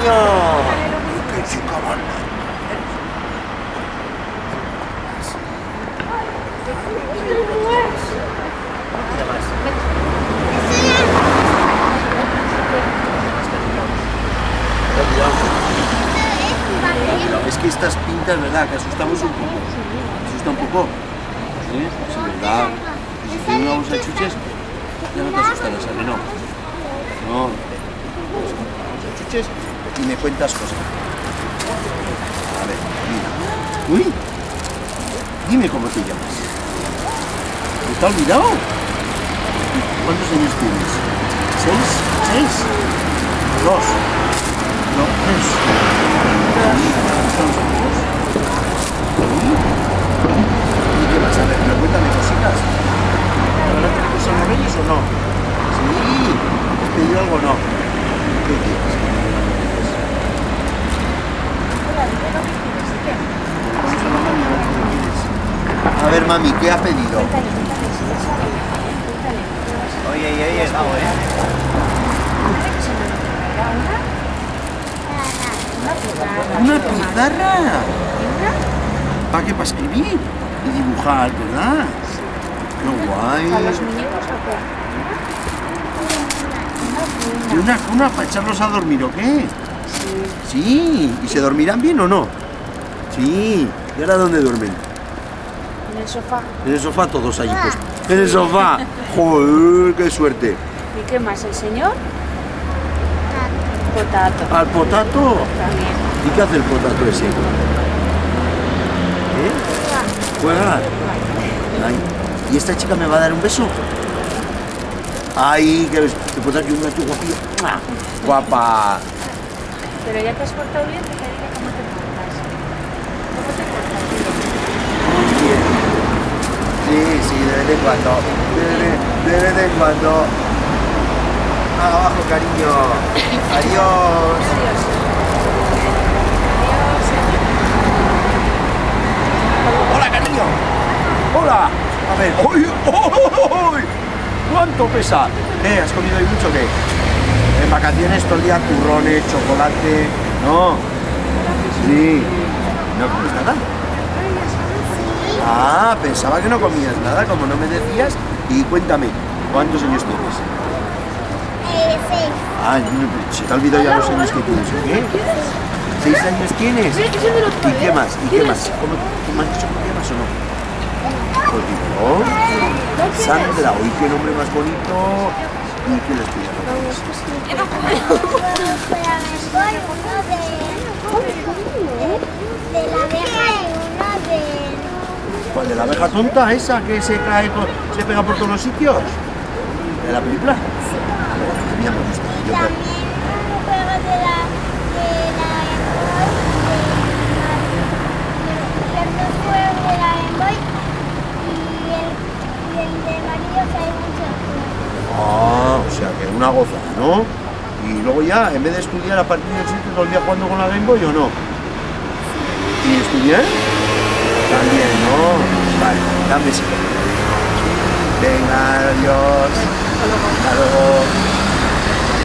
cariño! ¡Qué chica manda! Es que estas pintas, ¿verdad? Que asustamos un poco. Asusta un poco. ¿Sí? Sí, ¿verdad? Y si tiene una bolsa de chuches, ya no te asustarás, ¿a que no? No. Bolsa de chuches y me cuentas cosas. A ver, mira. ¡Uy! Dime cómo te llamas. ¿Me te ha olvidado? ¿Cuántos años tienes? ¿6? ¿6? 2. No, 3. ¿Y qué más? A ver, pero cuéntame cositas. ¿Ahora tenés cosas en los reyes o no? Sí. ¿Has pedido algo o no? ¿Qué quieres? A ver, mami, ¿qué ha pedido? Oye, oye, vamos, ¿Una pizarra? ¿Para qué? ¿Para escribir? Y dibujar, ¿verdad? ¡Qué guay! ¿Para los muñecos o qué? ¿Y una cuna para echarlos a dormir o qué? Sí. Sí. ¿Y se dormirán bien o no? Sí. ¿Y ahora dónde duermen? En el sofá. En el sofá todos allí, pues. En el sofá. ¡Joder, qué suerte! ¿Y qué más? ¿El señor? Potato. ¿Al potato? También. ¿Y qué hace el potato ese? ¿Juega? Ay. ¿Y esta chica me va a dar un beso? ¡Ay! Que te puedo dar aquí un gato guapillo. ¡Guapa! Pero ya te has portado bien, te diré cómo te portas. ¿Cómo te portas? Muy bien. Sí, sí, de vez en cuando. De vez en cuando. Abajo, cariño. Adiós. Adiós. Hola, cariño. Hola. A ver. ¡Uy! ¡Uy! ¿Cuánto pesa? ¿Has comido hoy mucho o qué? En vacaciones todo el día turrones, chocolate. No. Sí. ¿No comes nada? Ah, pensaba que no comías nada, como no me decías. Y cuéntame, ¿cuántos años tienes? 6. Ah, se te ha olvidado ya los años que tienes, ¿o qué? 6 años tienes. ¿Y qué más? ¿Y qué más? ¿Cómo me has dicho que te llamas o no? Sandra, uy, qué nombre más bonito. ¿Y qué les pides? De la abeja y uno de... ¿Cuál? ¿De la abeja tonta esa que se cae, se pega por todos los sitios? ¿De la película? Sí. A mí me gusta. Y también un juego de la los dos juegos de la Game Boy y el de Mario que hay muchos juegos. Ah, o sea que una gozada, ¿no? Y luego ya, en vez de estudiar a partir del 7 todo el día jugando con la Game Boy o no. ¿Y estudiar? También, ¿no? Vale, dame ese. Venga, adiós. Hasta luego.